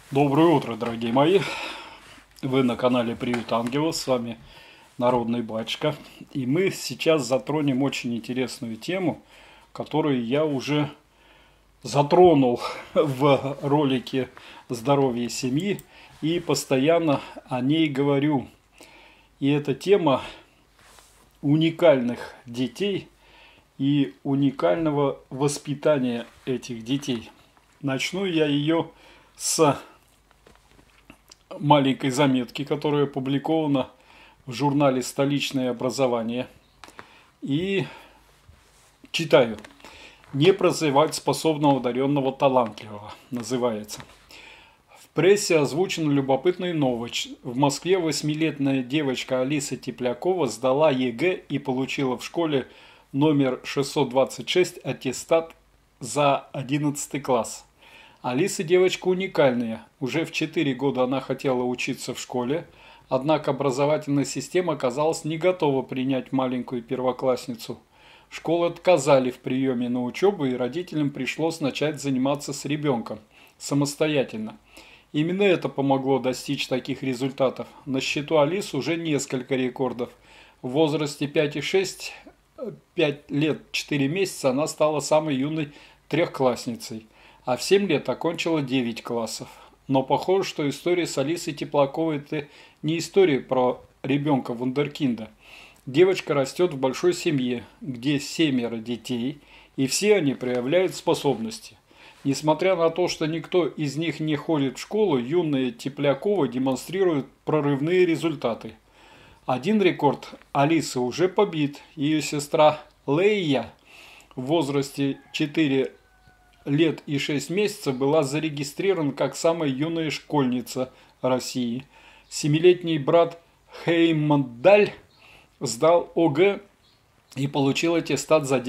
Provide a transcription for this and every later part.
Доброе утро, дорогие мои! Вы на канале Приют Ангелов, с вами Народный Батюшка. И мы сейчас затронем очень интересную тему, которую я уже затронул в ролике «Здоровье семьи» и постоянно о ней говорю. И это тема уникальных детей и уникального воспитания этих детей. Начну я ее с маленькой заметки, которая опубликована в журнале «Столичное образование». И читаю. «Не прозевать способного, одаренного, талантливого» называется. В прессе озвучена любопытная новость. В Москве 8-летняя девочка Алиса Теплякова сдала ЕГЭ и получила в школе номер 626 аттестат за 11 класс. Алиса девочка уникальная. Уже в 4 года она хотела учиться в школе, однако образовательная система оказалась не готова принять маленькую первоклассницу. Школы отказали в приеме на учебу, и родителям пришлось начать заниматься с ребенком самостоятельно. Именно это помогло достичь таких результатов. На счету Алисы уже несколько рекордов. В возрасте 5 лет 4 месяца она стала самой юной трехклассницей, а в 7 лет окончила 9 классов. Но похоже, что история с Алисой Теплаковой – это не история про ребенка вундеркинда. Девочка растет в большой семье, где 7 детей, и все они проявляют способности. Несмотря на то, что никто из них не ходит в школу, юная Теплякова демонстрирует прорывные результаты. Один рекорд Алисы уже побит. Ее сестра Лея в возрасте 4 лет и 6 месяцев была зарегистрирована как самая юная школьница России. 7-летний брат Хеймдаль сдал ОГЭ и получил аттестат за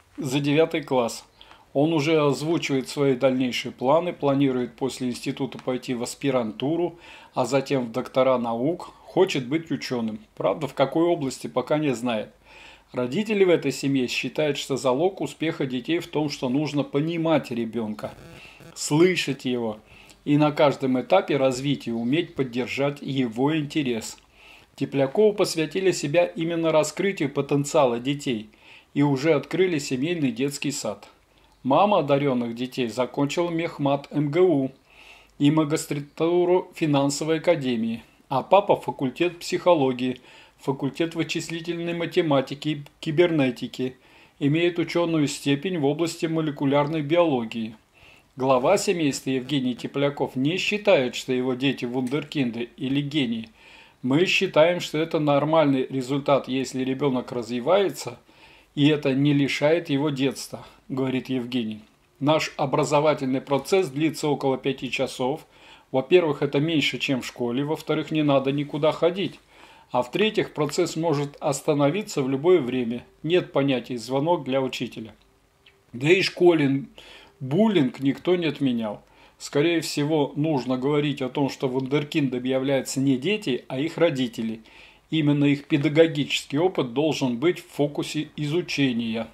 9 класс. Он уже озвучивает свои дальнейшие планы, планирует после института пойти в аспирантуру, а затем в доктора наук, хочет быть ученым. Правда, в какой области, пока не знает. Родители в этой семье считают, что залог успеха детей в том, что нужно понимать ребенка, слышать его и на каждом этапе развития уметь поддержать его интерес. Теплякову посвятили себя именно раскрытию потенциала детей и уже открыли семейный детский сад. Мама одаренных детей закончила мехмат МГУ и магистратуру финансовой академии, а папа факультет психологии, факультет вычислительной математики и кибернетики, имеет ученую степень в области молекулярной биологии. Глава семейства Евгений Тепляков не считает, что его дети вундеркинды или гении. Мы считаем, что это нормальный результат, если ребенок развивается, и это не лишает его детства, говорит Евгений. Наш образовательный процесс длится около 5 часов. Во-первых, это меньше, чем в школе. Во-вторых, не надо никуда ходить. А в-третьих, процесс может остановиться в любое время. Нет понятия «звонок для учителя». Да и школен буллинг никто не отменял. Скорее всего, нужно говорить о том, что вундеркиндами являются не дети, а их родители. Именно их педагогический опыт должен быть в фокусе изучения.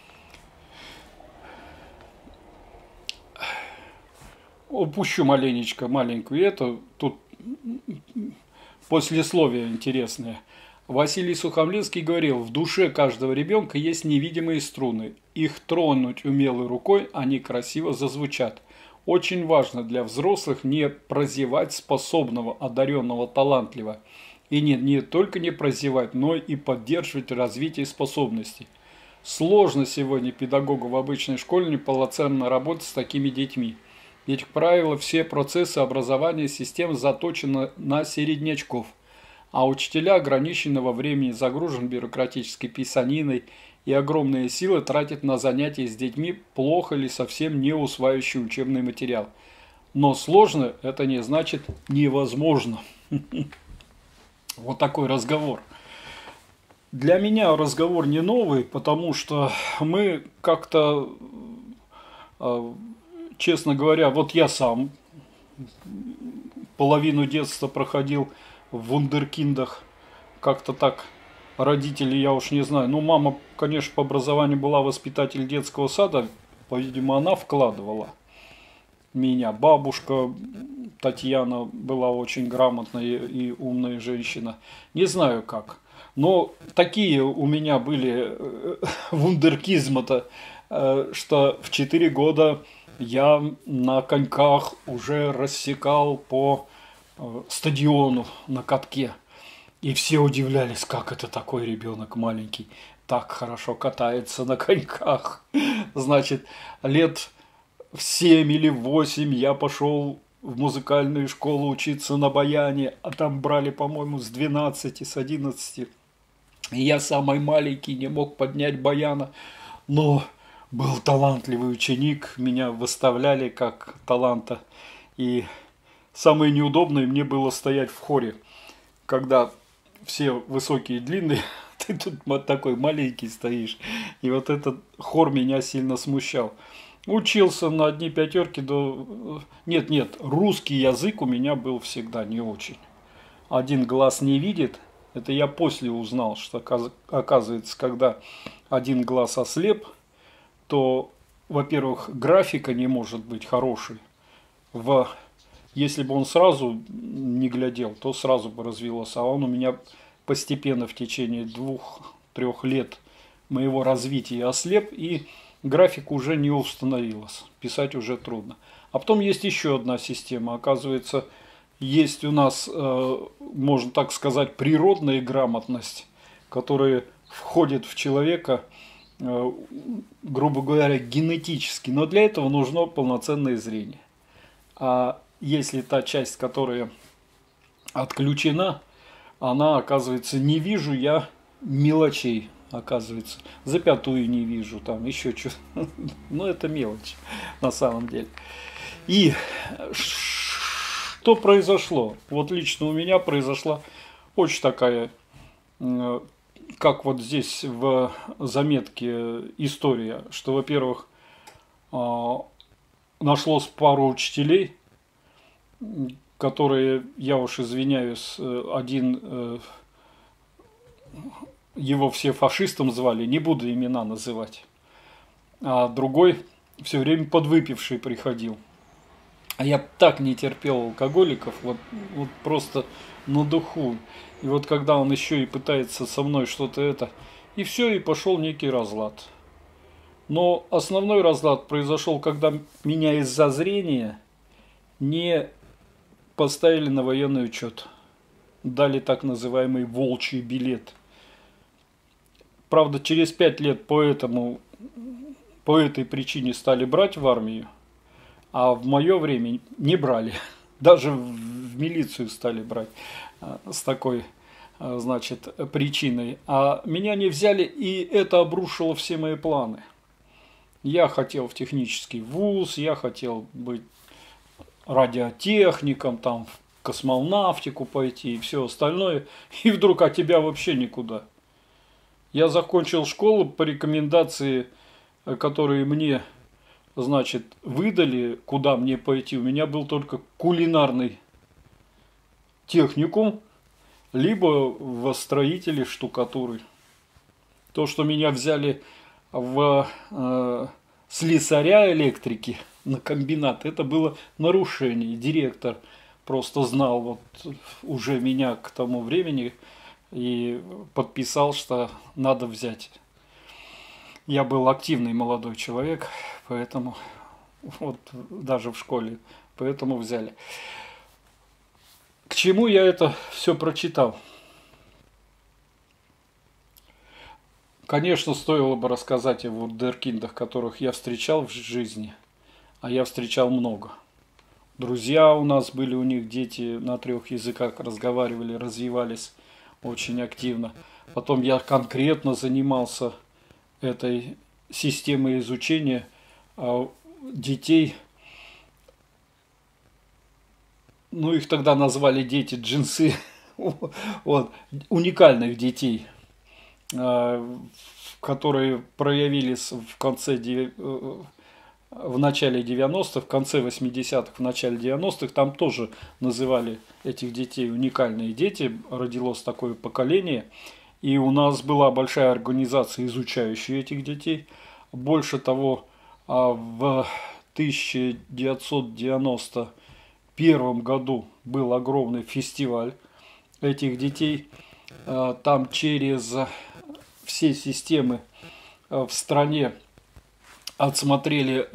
Упущу маленькую эту, тут послесловие интересное. Василий Сухомлинский говорил, в душе каждого ребенка есть невидимые струны. Их тронуть умелой рукой, они красиво зазвучат. Очень важно для взрослых не прозевать способного, одаренного, талантливого. И не только не прозевать, но и поддерживать развитие способностей. Сложно сегодня педагогу в обычной школе неполноценно работать с такими детьми. Ведь, как правило, все процессы образования систем заточены на середнячков, а учителя ограничены во времени, загружен бюрократической писаниной и огромные силы тратят на занятия с детьми плохо или совсем не усваивающий учебный материал. Но сложно – это не значит невозможно. Вот такой разговор. Для меня разговор не новый, потому что мы как-то, честно говоря, вот я сам половину детства проходил в вундеркиндах, как-то так родители, я уж не знаю. Ну, мама, конечно, по образованию была воспитатель детского сада, по-видимому, она вкладывала. меня. Бабушка Татьяна была очень грамотная и умная женщина. Не знаю как. Но такие у меня были вундеркизмы-то, что в 4 года я на коньках уже рассекал по стадиону на катке. И все удивлялись, как это такой ребенок маленький так хорошо катается на коньках. Значит, лет в 7 или в 8 я пошел в музыкальную школу учиться на баяне, а там брали, по-моему, с 12, с 11. И я самый маленький, не мог поднять баяна, но был талантливый ученик, меня выставляли как таланта. И самое неудобное мне было стоять в хоре, когда все высокие и длинные, ты тут вот такой маленький стоишь. И вот этот хор меня сильно смущал. Учился на одни пятерки до... Нет, русский язык у меня был всегда не очень. Один глаз не видит. Это я после узнал, что оказывается, когда один глаз ослеп, то, во-первых, графика не может быть хорошей. Если бы он сразу не глядел, то сразу бы развелся. А он у меня постепенно в течение 2-3 лет моего развития ослеп, и графика уже не установилась. Писать уже трудно. А потом есть еще одна система. Оказывается, есть у нас, можно так сказать, природная грамотность, которая входит в человека, грубо говоря, генетически. Но для этого нужно полноценное зрение. А если та часть, которая отключена, она, оказывается, не вижу я мелочей, оказывается. Запятую не вижу, там еще что-то. Но это мелочь на самом деле. И что произошло? Вот лично у меня произошла очень такая, как вот здесь в заметке история, что, во-первых, нашлось пару учителей, которые, я уж извиняюсь, один, его все фашистом звали, не буду имена называть, а другой все время подвыпивший приходил. А я так не терпел алкоголиков, вот просто на духу. И вот когда он еще и пытается со мной что-то и все, и пошел некий разлад. Но основной разлад произошел, когда меня из-за зрения не поставили на военный учет. Дали так называемый волчий билет. Правда, через 5 лет по этой причине стали брать в армию, а в мое время не брали. Даже в милицию стали брать с такой, значит, причиной. А меня не взяли, и это обрушило все мои планы. Я хотел в технический вуз, я хотел быть радиотехником, там в космонавтику пойти и все остальное. И вдруг от тебя вообще никуда. Я закончил школу по рекомендации, которые мне, значит, выдали, куда мне пойти. У меня был только кулинарный техникум, либо в строителе штукатуры. То, что меня взяли в слесаря электрики на комбинат, это было нарушение. Директор просто знал вот уже меня к тому времени и подписал, что надо взять. Я был активный молодой человек, поэтому вот даже в школе, поэтому взяли. К чему я это все прочитал? Конечно, стоило бы рассказать о вундеркиндах, которых я встречал в жизни, а я встречал много. Друзья у нас были, у них дети на 3 языках разговаривали, развивались очень активно. Потом я конкретно занимался этой системой изучения детей. Ну, их тогда назвали дети джинсы, вот, уникальных детей, которые проявились в начале 90-х, в конце 80-х, в начале 90-х. Там тоже называли этих детей уникальные дети. Родилось такое поколение. И у нас была большая организация, изучающая этих детей. Больше того, в 1991 году был огромный фестиваль этих детей. Там через все системы в стране отсмотрели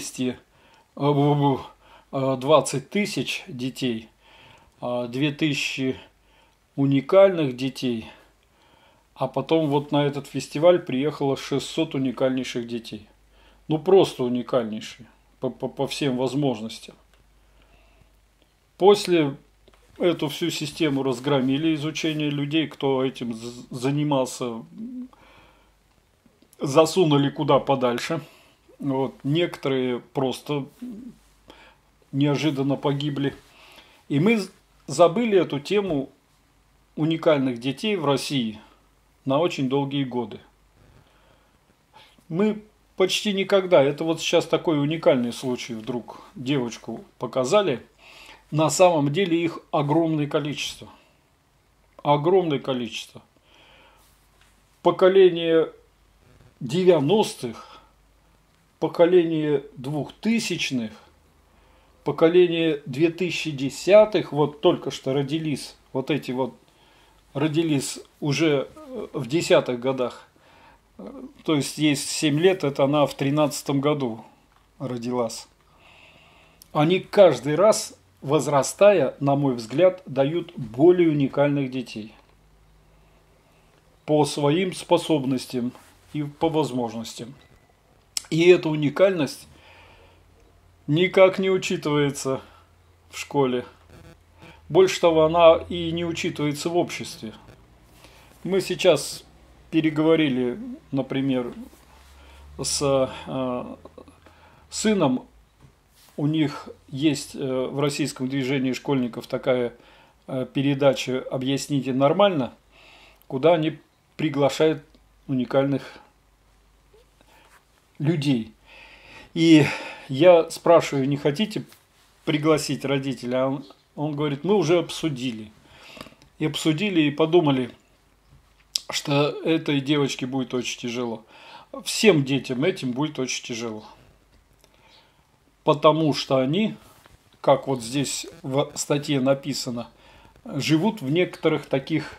20 тысяч детей, 2000 уникальных детей, а потом вот на этот фестиваль приехало 600 уникальнейших детей. Ну просто уникальнейшие по всем возможностям. После эту всю систему разгромили, изучение людей, кто этим занимался, засунули куда подальше. Вот. Некоторые просто неожиданно погибли. И мы забыли эту тему уникальных детей в России на очень долгие годы. Мы почти никогда, это вот сейчас такой уникальный случай, вдруг девочку показали. На самом деле их огромное количество. Огромное количество. Поколение 90-х, поколение 2000-х, поколение 2010-х, вот только что родились, вот эти вот родились уже в 10-х годах. То есть есть 7 лет, это она в 13-м году родилась. Они каждый раз, возрастая, на мой взгляд, дают более уникальных детей. По своим способностям и по возможностям. И эта уникальность никак не учитывается в школе. Больше того, она и не учитывается в обществе. Мы сейчас переговорили, например, с сыном. У них есть в российском движении школьников такая передача «Объясните нормально», куда они приглашают уникальных людей. И я спрашиваю, не хотите пригласить родителя? Он говорит, мы уже обсудили. И обсудили, и подумали, что этой девочке будет очень тяжело. Всем детям этим будет очень тяжело. Потому что они, как вот здесь в статье написано, живут в некоторых таких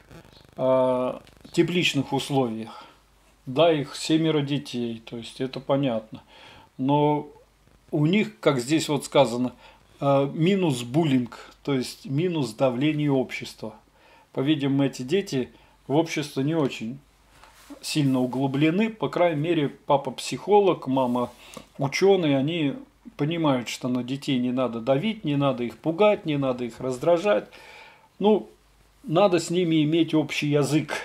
тепличных условиях. Да, их 7 детей, то есть это понятно. Но у них, как здесь вот сказано, минус буллинг, то есть минус давление общества. По-видимому, эти дети в общество не очень сильно углублены. По крайней мере, папа психолог, мама ученый, они понимают, что на детей не надо давить, не надо их пугать, не надо их раздражать. Ну, надо с ними иметь общий язык.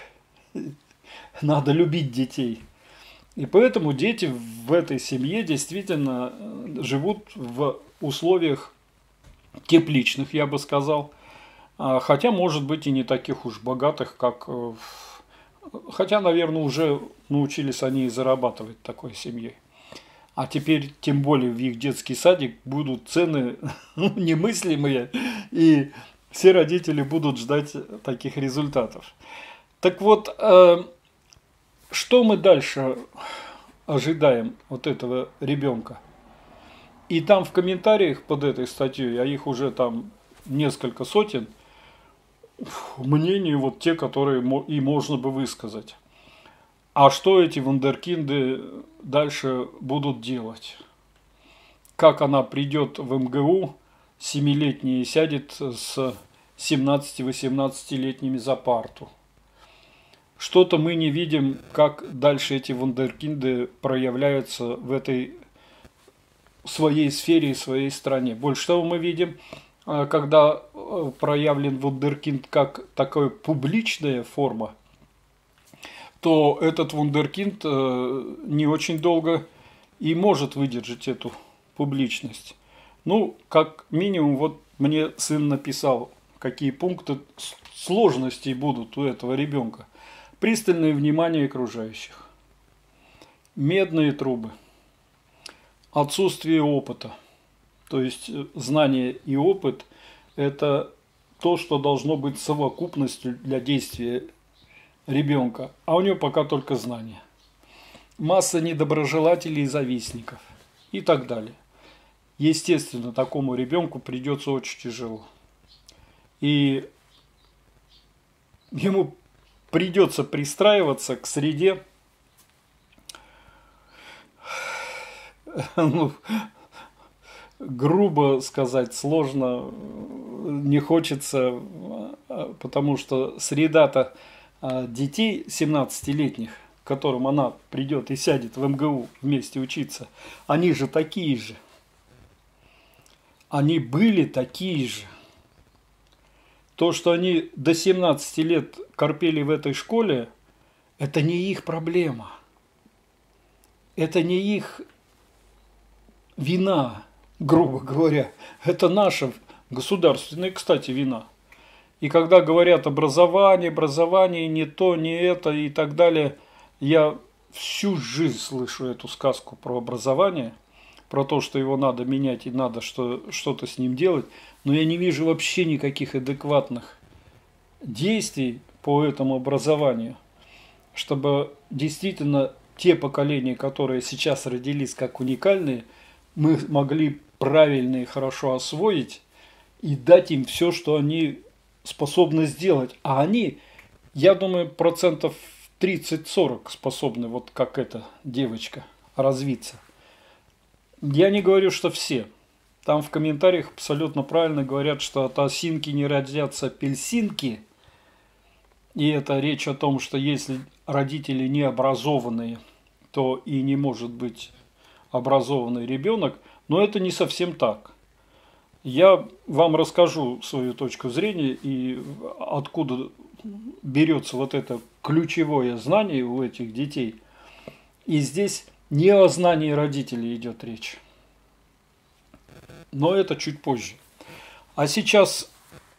Надо любить детей. И поэтому дети в этой семье действительно живут в условиях тепличных, я бы сказал. Хотя, может быть, и не таких уж богатых, как... Хотя, наверное, уже научились они и зарабатывать такой семьей. А теперь, тем более, в их детский садик будут цены немыслимые, и все родители будут ждать таких результатов. Так вот, что мы дальше ожидаем от этого ребенка? И там в комментариях под этой статьей, а их уже там несколько сотен, мнения вот те, которые и можно бы высказать. А что эти вундеркинды дальше будут делать? Как она придет в МГУ, 7-летняя, и сядет с 17-18-летними за парту? Что-то мы не видим, как дальше эти вундеркинды проявляются в этой своей сфере и своей стране. Больше того, мы видим, когда проявлен вундеркинд как такая публичная форма, то этот вундеркинд не очень долго и может выдержать эту публичность. Ну, как минимум, вот мне сын написал, какие пункты сложностей будут у этого ребенка. Пристальное внимание окружающих, медные трубы, отсутствие опыта. То есть знание и опыт – это то, что должно быть совокупностью для действия ребенка, а у него пока только знания. Масса недоброжелателей и завистников и так далее. естественно, такому ребенку придется очень тяжело. И ему придется пристраиваться к среде, ну, грубо сказать, сложно, не хочется, потому что среда-то детей 17-летних, к которым она придет и сядет в МГУ вместе учиться, они же такие же. Они были такие же. То, что они до 17 лет корпели в этой школе, это не их проблема. Это не их вина, грубо говоря. Это наша государственная, кстати, вина. И когда говорят образование, не то, не это и так далее, я всю жизнь слышу эту сказку про образование, про то, что его надо менять и надо что-то с ним делать, но я не вижу вообще никаких адекватных действий по этому образованию, чтобы действительно те поколения, которые сейчас родились как уникальные, мы могли правильно и хорошо освоить и дать им все, что они способны сделать. А они, я думаю, 30-40% способны, вот как эта девочка, развиться. Я не говорю, что все. Там в комментариях абсолютно правильно говорят, что от осинки не родятся апельсинки. И это речь о том, что если родители не образованные, то и не может быть образованный ребенок. Но это не совсем так. Я вам расскажу свою точку зрения и откуда берется вот это ключевое знание у этих детей. И здесь не о знании родителей идет речь. Но это чуть позже. А сейчас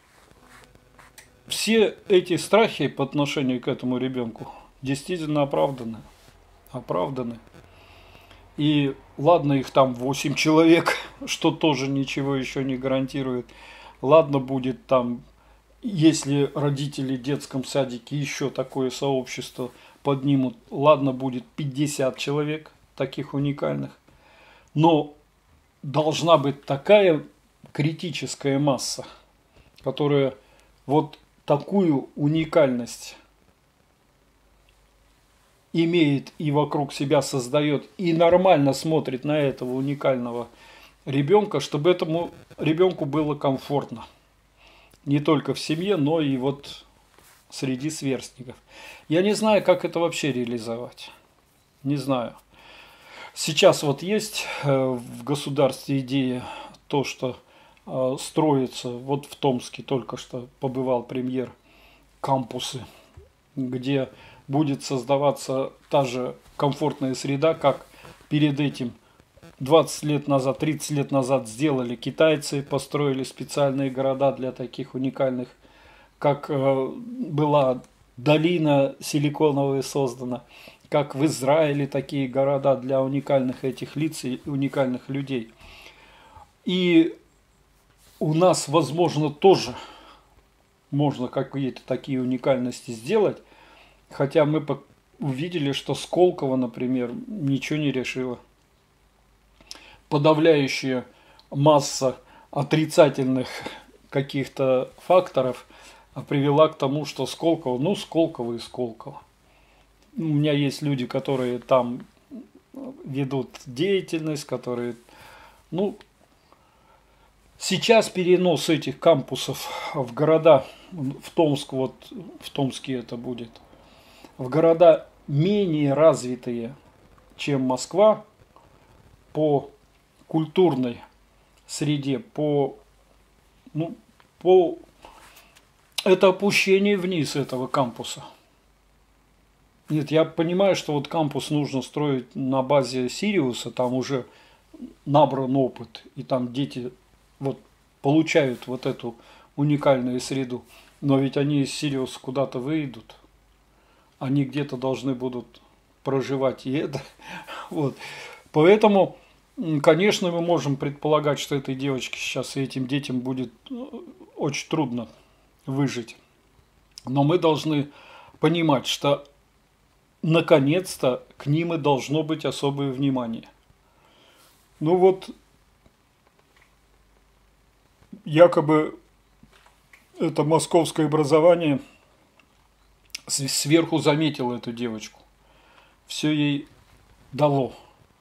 все эти страхи по отношению к этому ребенку действительно оправданы. Оправданы. И ладно, их там 8 человек, что тоже ничего еще не гарантирует. Ладно, будет там, если родители в детском садике еще такое сообщество поднимут, ладно, будет 50 человек таких уникальных. Но должна быть такая критическая масса, которая вот такую уникальность имеет и вокруг себя создает, и нормально смотрит на этого уникального ребенка, чтобы этому ребенку было комфортно. Не только в семье, но и вот среди сверстников. Я не знаю, как это вообще реализовать. Не знаю. Сейчас вот есть в государстве идея, то, что строится, вот в Томске только что побывал премьер, кампусы, где будет создаваться та же комфортная среда, как перед этим 20 лет назад, 30 лет назад сделали китайцы, построили специальные города для таких уникальных, как была долина силиконовая создана, как в Израиле такие города для уникальных этих лиц и уникальных людей. И у нас, возможно, тоже можно какие-то такие уникальности сделать, хотя мы увидели, что Сколково, например, ничего не решило. Подавляющая масса отрицательных каких-то факторов привела к тому, что Сколково, ну, Сколково и Сколково. У меня есть люди, которые там ведут деятельность, которые, ну, сейчас перенос этих кампусов в города, в Томск, вот в Томске это будет, в города менее развитые, чем Москва, по культурной среде, это опущение вниз этого кампуса. Нет, я понимаю, что вот кампус нужно строить на базе Сириуса, там уже набран опыт, и там дети вот получают вот эту уникальную среду. Но ведь они из Сириуса куда-то выйдут, они где-то должны будут проживать и это. Вот. Поэтому, конечно, мы можем предполагать, что этой девочке сейчас и этим детям будет очень трудно выжить. Но мы должны понимать, что наконец-то к ним и должно быть особое внимание. Ну вот, якобы это московское образование сверху заметило эту девочку. Все ей дало.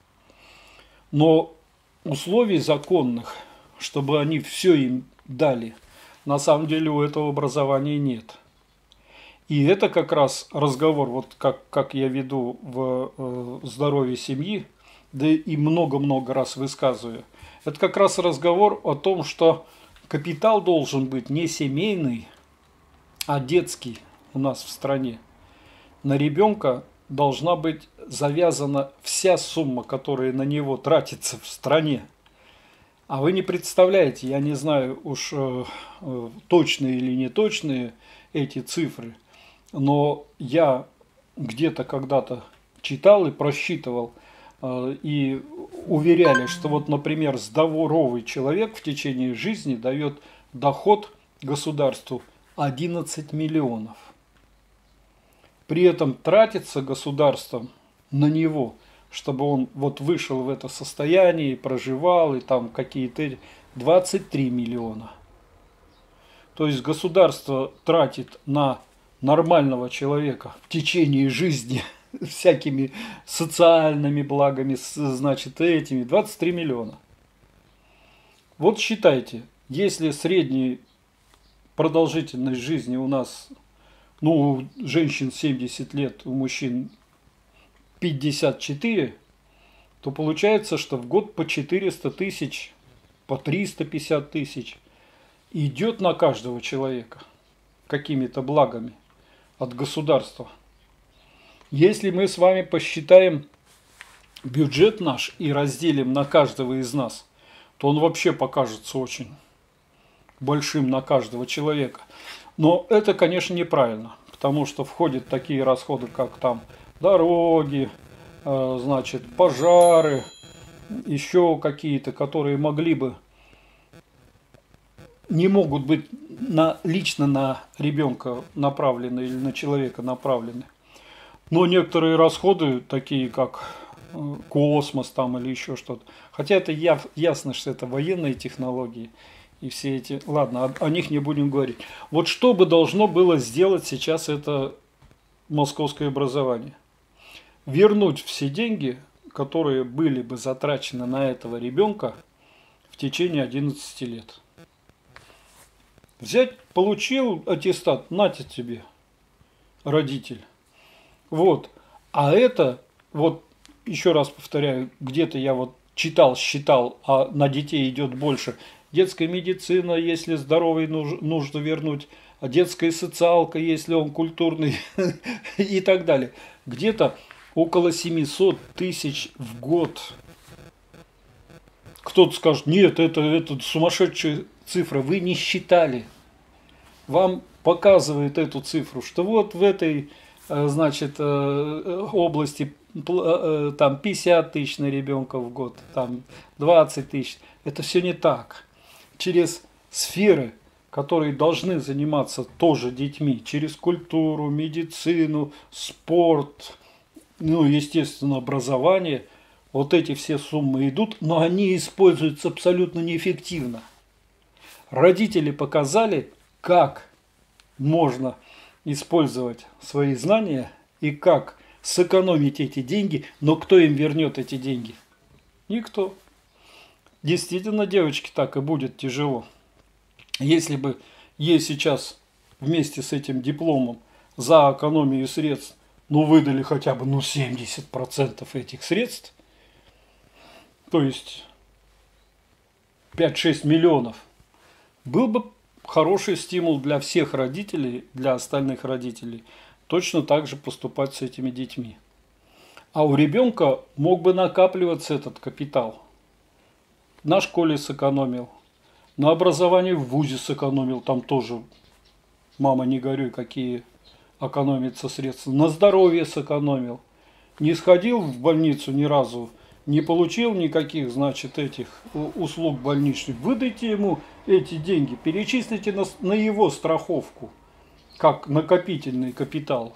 Но условий законных, чтобы они все им дали, на самом деле у этого образования нет. И это как раз разговор, вот как я веду в здоровье семьи, да и много-много раз высказываю. Это как раз разговор о том, что капитал должен быть не семейный, а детский у нас в стране. На ребенка должна быть завязана вся сумма, которая на него тратится в стране. А вы не представляете, я не знаю уж точные или не точные эти цифры, но я где-то когда-то читал и просчитывал, и уверяли, что вот, например, здоровый человек в течение жизни дает доход государству 11 миллионов. При этом тратится государством на него, чтобы он вот вышел в это состояние, проживал, и там какие-то 23 миллиона. То есть государство тратит на нормального человека в течение жизни всякими социальными благами, значит, этими 23 миллиона. Вот считайте, если средняя продолжительность жизни у нас, ну, у женщин 70 лет, у мужчин 54, то получается, что в год по 400 тысяч, по 350 тысяч идет на каждого человека какими-то благами от государства. Если мы с вами посчитаем бюджет наш и разделим на каждого из нас, то он вообще покажется очень большим на каждого человека. Но это, конечно, неправильно, потому что входят такие расходы, как там дороги, значит, пожары, еще какие-то, которые могли бы, не могут быть лично на ребенка направлены или на человека направлены. Но некоторые расходы, такие как космос там или еще что-то, хотя это ясно, что это военные технологии и все эти, ладно, о них не будем говорить. Вот что бы должно было сделать сейчас это московское образование? Вернуть все деньги, которые были бы затрачены на этого ребенка в течение 11 лет. Взять, получил аттестат, нате тебе, родитель. Вот. А это, вот, еще раз повторяю, где-то я вот читал, считал, а на детей идет больше. Детская медицина, если здоровый, нужно вернуть. А детская социалка, если он культурный и так далее. Где-то около 700 тысяч в год. Кто-то скажет, нет, это сумасшедшая цифра. Вы не считали. Вам показывает эту цифру, что вот в этой, значит, области там 50 тысяч на ребенка в год, там 20 тысяч. Это все не так. Через сферы, которые должны заниматься тоже детьми, через культуру, медицину, спорт, ну, естественно, образование, вот эти все суммы идут, но они используются абсолютно неэффективно. Родители показали, как можно использовать свои знания и как сэкономить эти деньги, но кто им вернет эти деньги? Никто. Действительно, девочке так и будет тяжело. Если бы ей сейчас вместе с этим дипломом за экономию средств выдали хотя бы 70% этих средств, то есть 5-6 миллионов, был бы хороший стимул для всех родителей, для остальных родителей, точно так же поступать с этими детьми. А у ребенка мог бы накапливаться этот капитал. На школе сэкономил, на образовании в вузе сэкономил, там тоже, мама, не горюй, какие экономятся средства. На здоровье сэкономил. Не сходил в больницу ни разу, не получил никаких, значит, этих услуг больничных. Выдайте ему эти деньги, перечислите на его страховку, как накопительный капитал.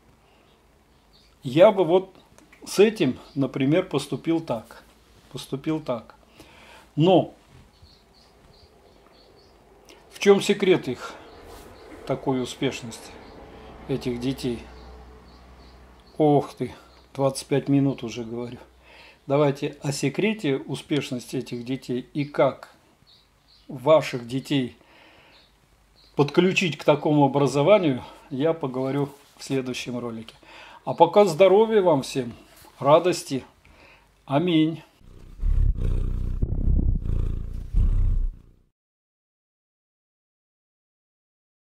Я бы вот с этим, например, поступил так. Но чем секрет их такой успешности, этих детей? Ох ты, 25 минут уже говорю. Давайте о секрете успешности этих детей и как ваших детей подключить к такому образованию, я поговорю в следующем ролике. А пока здоровья вам всем, радости. Аминь.